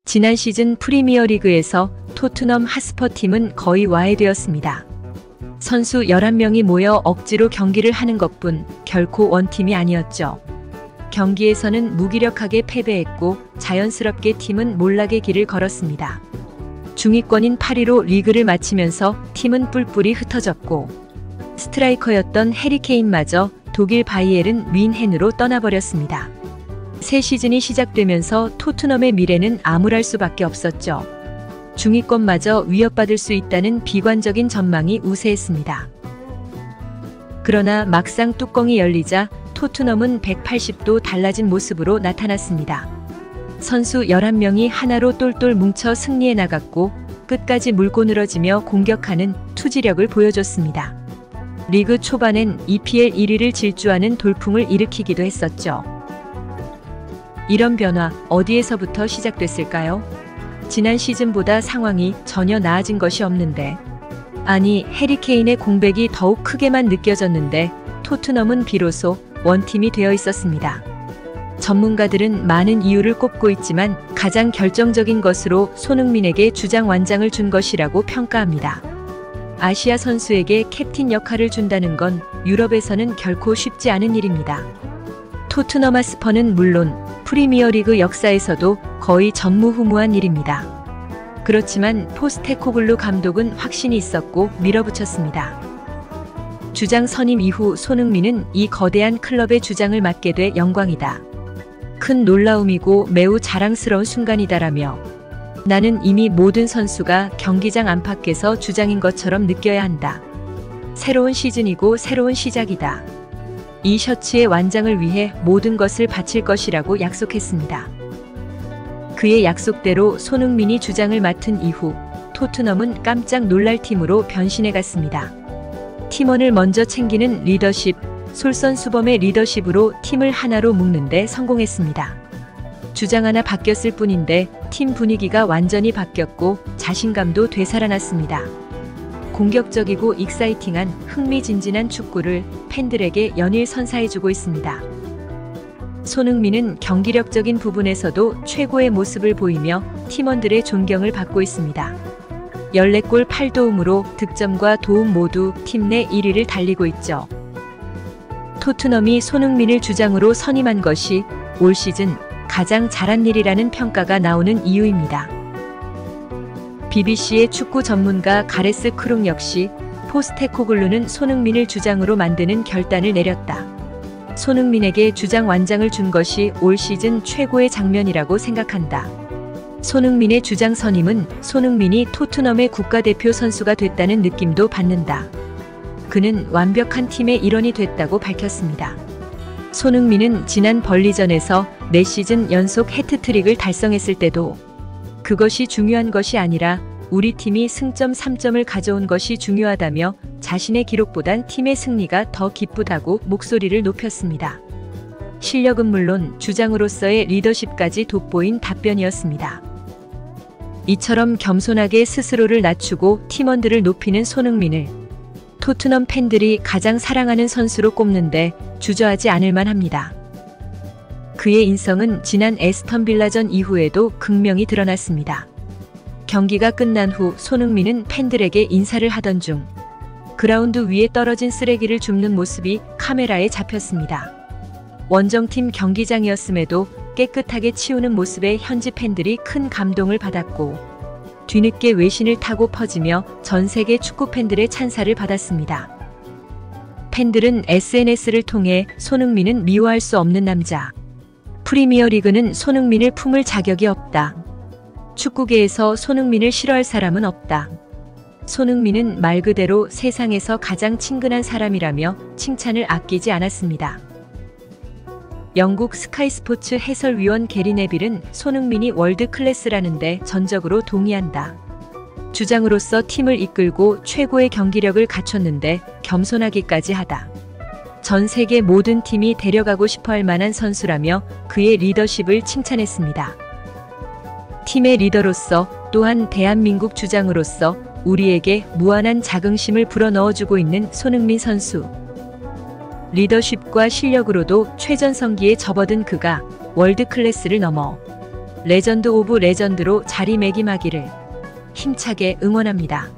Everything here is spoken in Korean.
지난 시즌 프리미어리그에서 토트넘 하스퍼 팀은 거의 와해되었습니다. 선수 11명이 모여 억지로 경기를 하는 것뿐 결코 원팀이 아니었죠. 경기에서는 무기력하게 패배했고 자연스럽게 팀은 몰락의 길을 걸었습니다. 중위권인 8위로 리그를 마치면서 팀은 뿔뿔이 흩어졌고 스트라이커였던 해리 케인마저 독일 바이에른 뮌헨으로 떠나버렸습니다. 새 시즌이 시작되면서 토트넘의 미래는 암울할 수밖에 없었죠. 중위권마저 위협받을 수 있다는 비관적인 전망이 우세했습니다. 그러나 막상 뚜껑이 열리자 토트넘은 180도 달라진 모습으로 나타났습니다. 선수 11명이 하나로 똘똘 뭉쳐 승리해 나갔고 끝까지 물고 늘어지며 공격하는 투지력을 보여줬습니다. 리그 초반엔 EPL 1위를 질주하는 돌풍을 일으키기도 했었죠. 이런 변화 어디에서부터 시작됐을까요? 지난 시즌보다 상황이 전혀 나아진 것이 없는데, 아니 해리 케인의 공백이 더욱 크게만 느껴졌는데 토트넘은 비로소 원팀이 되어 있었습니다. 전문가들은 많은 이유를 꼽고 있지만 가장 결정적인 것으로 손흥민에게 주장 완장을 준 것이라고 평가합니다. 아시아 선수에게 캡틴 역할을 준다는 건 유럽에서는 결코 쉽지 않은 일입니다. 토트넘 하스퍼는 물론 프리미어리그 역사에서도 거의 전무후무한 일입니다. 그렇지만 포스테코글루 감독은 확신이 있었고 밀어붙였습니다. 주장 선임 이후 손흥민은 이 거대한 클럽의 주장을 맡게 돼 영광이다. 큰 놀라움이고 매우 자랑스러운 순간이다라며, 나는 이미 모든 선수가 경기장 안팎에서 주장인 것처럼 느껴야 한다. 새로운 시즌이고 새로운 시작이다. 이 셔츠의 완장을 위해 모든 것을 바칠 것이라고 약속했습니다. 그의 약속대로 손흥민이 주장을 맡은 이후 토트넘은 깜짝 놀랄 팀으로 변신해 갔습니다. 팀원을 먼저 챙기는 리더십, 솔선수범의 리더십으로 팀을 하나로 묶는 데 성공했습니다. 주장 하나 바뀌었을 뿐인데 팀 분위기가 완전히 바뀌었고 자신감도 되살아났습니다. 공격적이고 익사이팅한 흥미진진한 축구를 팬들에게 연일 선사해주고 있습니다. 손흥민은 경기력적인 부분에서도 최고의 모습을 보이며 팀원들의 존경을 받고 있습니다. 14골 8도움으로 득점과 도움 모두 팀 내 1위를 달리고 있죠. 토트넘이 손흥민을 주장으로 선임한 것이 올 시즌 가장 잘한 일이라는 평가가 나오는 이유입니다. BBC의 축구 전문가 가레스 크룩 역시 포스테코글루는 손흥민을 주장으로 만드는 결단을 내렸다. 손흥민에게 주장 완장을 준 것이 올 시즌 최고의 장면이라고 생각한다. 손흥민의 주장 선임은 손흥민이 토트넘의 국가대표 선수가 됐다는 느낌도 받는다. 그는 완벽한 팀의 일원이 됐다고 밝혔습니다. 손흥민은 지난 벌리전에서 4시즌 연속 해트트릭을 달성했을 때도 그것이 중요한 것이 아니라 우리 팀이 승점 3점을 가져온 것이 중요하다며 자신의 기록보단 팀의 승리가 더 기쁘다고 목소리를 높였습니다. 실력은 물론 주장으로서의 리더십까지 돋보인 답변이었습니다. 이처럼 겸손하게 스스로를 낮추고 팀원들을 높이는 손흥민을 토트넘 팬들이 가장 사랑하는 선수로 꼽는데 주저하지 않을 만합니다. 그의 인성은 지난 에스턴 빌라전 이후에도 극명히 드러났습니다. 경기가 끝난 후 손흥민은 팬들에게 인사를 하던 중 그라운드 위에 떨어진 쓰레기를 줍는 모습이 카메라에 잡혔습니다. 원정팀 경기장이었음에도 깨끗하게 치우는 모습에 현지 팬들이 큰 감동을 받았고 뒤늦게 외신을 타고 퍼지며 전 세계 축구 팬들의 찬사를 받았습니다. 팬들은 SNS를 통해 손흥민은 미워할 수 없는 남자. 프리미어리그는 손흥민을 품을 자격이 없다. 축구계에서 손흥민을 싫어할 사람은 없다. 손흥민은 말 그대로 세상에서 가장 친근한 사람이라며 칭찬을 아끼지 않았습니다. 영국 스카이 스포츠 해설위원 게리 네빌은 손흥민이 월드 클래스라는데 전적으로 동의한다. 주장으로서 팀을 이끌고 최고의 경기력을 갖췄는데 겸손하기까지 하다. 전 세계 모든 팀이 데려가고 싶어 할 만한 선수라며 그의 리더십을 칭찬했습니다. 팀의 리더로서 또한 대한민국 주장으로서 우리에게 무한한 자긍심을 불어넣어주고 있는 손흥민 선수. 리더십과 실력으로도 최전성기에 접어든 그가 월드 클래스를 넘어 레전드 오브 레전드로 자리매김하기를 힘차게 응원합니다.